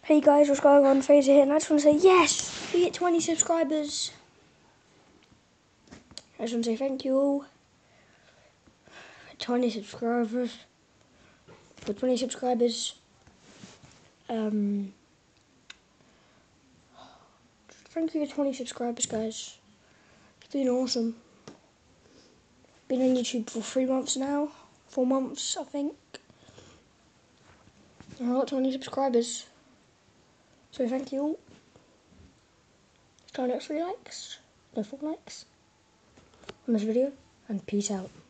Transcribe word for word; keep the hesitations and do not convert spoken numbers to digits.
Hey guys, what's going on? Fraser here, and I just want to say yes, we hit twenty subscribers. I just want to say thank you all. twenty subscribers. For twenty subscribers. Um, thank you for twenty subscribers, guys. It's been awesome. Been on YouTube for three months now, four months, I think. And I got twenty subscribers. So thank you all. Try to get three likes, no four likes on this video, and peace out.